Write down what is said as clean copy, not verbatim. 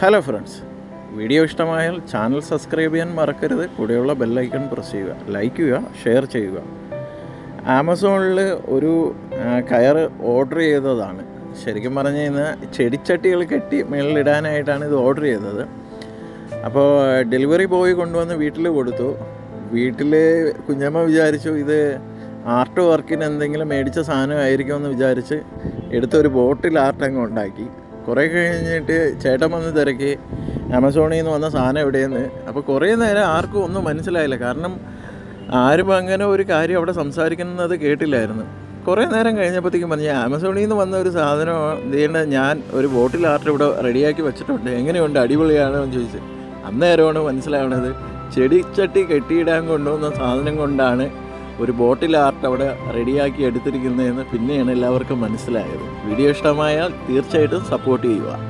Hello friends, video ഇഷ്ടമായാൽ channel subscribe ചെയ്യാൻ മറക്കരുത്. കൂടെയുള്ള ബെല്ലൈക്കൺ പ്രസ് ചെയ്യുക, ലൈക്ക് ചെയ്യുക, ഷെയർ ചെയ്യുക. ആമസോണിൽ ഒരു കയർ ഓർഡർ ചെയ്തതാണ്. ശരിക്കും പറഞ്ഞു കഴിഞ്ഞാൽ ചെടിച്ചട്ടികൾ കെട്ടി മേളിലിടാനായിട്ടാണ് ഇത് ഓർഡർ ചെയ്തത്. അപ്പോൾ ഡെലിവറി ബോയ് കൊണ്ടുവന്ന് വീട്ടിൽ കൊടുത്തു. വീട്ടിൽ കുഞ്ഞമ്മ വിചാരിച്ചു ഇത് ആർട്ട് വർക്കിന് എന്തെങ്കിലും മേടിച്ച സാധനമായിരിക്കുമെന്ന് വിചാരിച്ച് എടുത്തൊരു ബോട്ടിൽ ആർട്ട് അങ്ങ് ഉണ്ടാക്കി. കുറേ കഴിഞ്ഞിട്ട് ചേട്ടൻ വന്ന് തിരക്കി ആമസോണിൽ നിന്ന് വന്ന സാധനം എവിടെയെന്ന്. അപ്പോൾ കുറേ നേരം ആർക്കും ഒന്നും മനസ്സിലായില്ല. കാരണം ആരും അങ്ങനെ ഒരു കാര്യം അവിടെ സംസാരിക്കുന്നത് കേട്ടില്ലായിരുന്നു. കുറേ നേരം കഴിഞ്ഞപ്പോഴത്തേക്കും പറഞ്ഞു ആമസോണിൽ നിന്ന് വന്ന ഒരു സാധനം ചെയ്യേണ്ട, ഞാൻ ഒരു ബോട്ടിൽ ആർട്ട് ഇവിടെ റെഡിയാക്കി വെച്ചിട്ടുണ്ട്, എങ്ങനെയുണ്ട്, അടിപൊളിയാണോ എന്ന് ചോദിച്ചു. അന്നേരമാണ് മനസ്സിലാവണത് ചെടിച്ചട്ടി കെട്ടിയിടാൻ കൊണ്ടുവന്ന സാധനം കൊണ്ടാണ് ഒരു ബോട്ടിൽ ആർട്ട് അവിടെ റെഡിയാക്കി എടുത്തിരിക്കുന്നതെന്ന് പിന്നെയാണ് എല്ലാവർക്കും മനസ്സിലായത്. വീഡിയോ ഇഷ്ടമായാൽ തീർച്ചയായിട്ടും സപ്പോർട്ട് ചെയ്യുക.